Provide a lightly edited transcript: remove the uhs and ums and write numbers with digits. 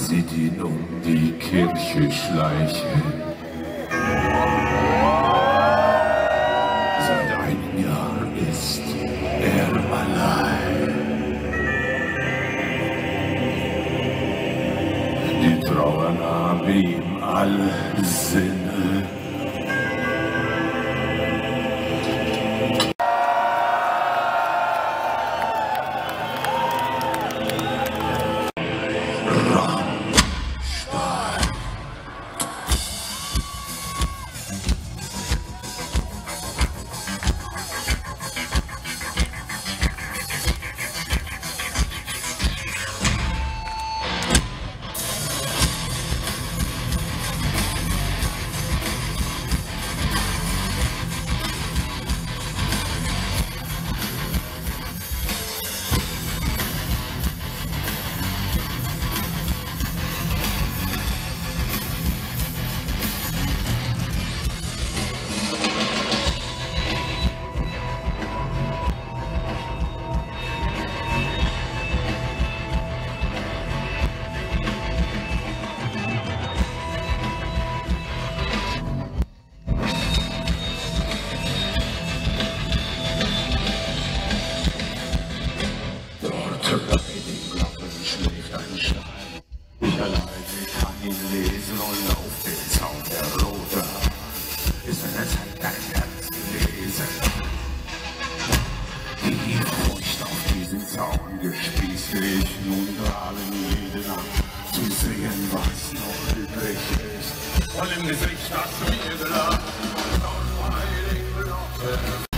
sieht ihn um die Kirche schleichen. Seit einem Jahr ist er allein. Die Trauer nahm ihm alle Sinne. Ich alleine kann ihn lesen und auf den Zaun der Rote ist eine Zeit dein Herz gelesen. Die Furcht auf diesen Zaun gespieße ich nun allen jede Nacht, zu sehen, was noch übrig ist. Und im Gesicht hast du mir gelacht, aus meinen Knochen.